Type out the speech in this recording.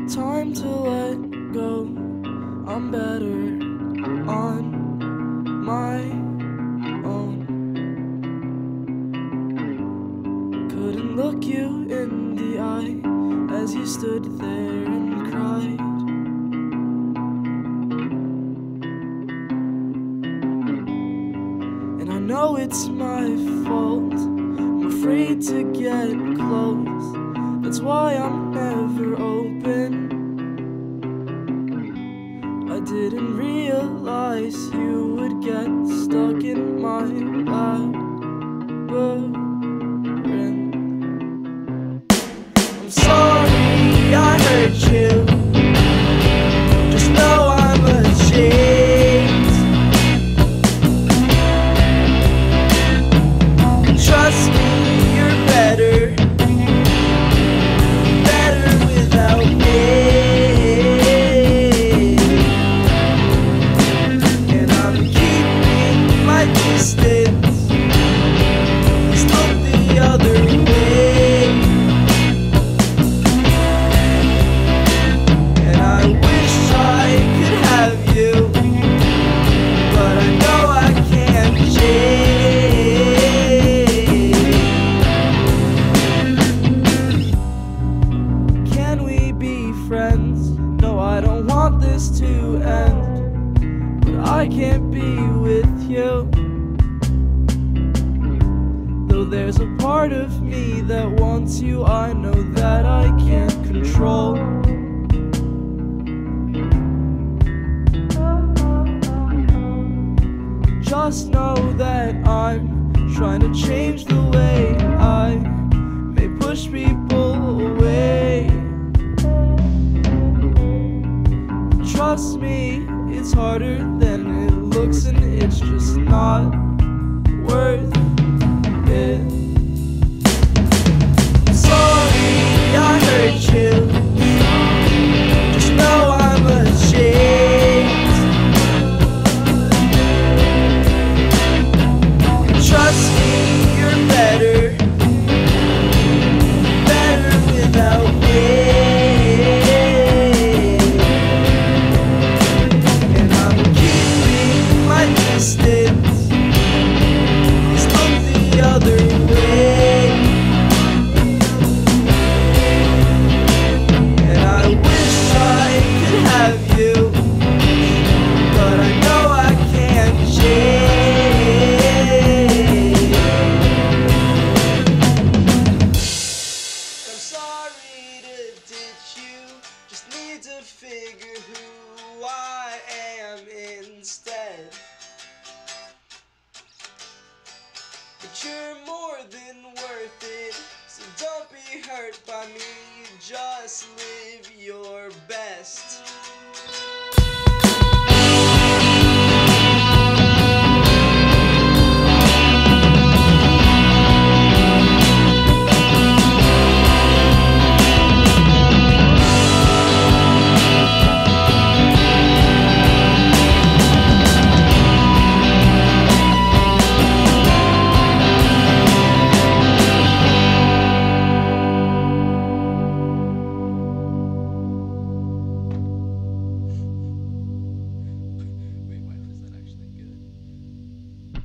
Time to let go. I'm better on my own. Couldn't look you in the eye as you stood there and cried. And I know it's my fault, I'm afraid to get close. That's why I'm never open. I didn't realize you would get stuck in my labyrinth. I'm sorry I hurt you. Just know I'm ashamed. Trust me, you're better without me. And I'm keeping my distance. Please look the other way. And I wish I could have you, but I know I can't change. Can we be friends? No, I don't want this to end, but I can't be with you. Though there's a part of me that wants you, I know that I can't control. Just know that I'm trying to change the way I may push people away. Trust me, it's harder than it looks, and it's just not worth it. I'm sorry I hurt you. Just know I'm ashamed. Trust me, you're better without me. And I'm keeping my distance. Please look the other way. And I wish I could have you, but I know I can't change. I'm sorry to ditch you, just need to figure who I am instead. But you're more than worth it, so don't be hurt by me, just live your best.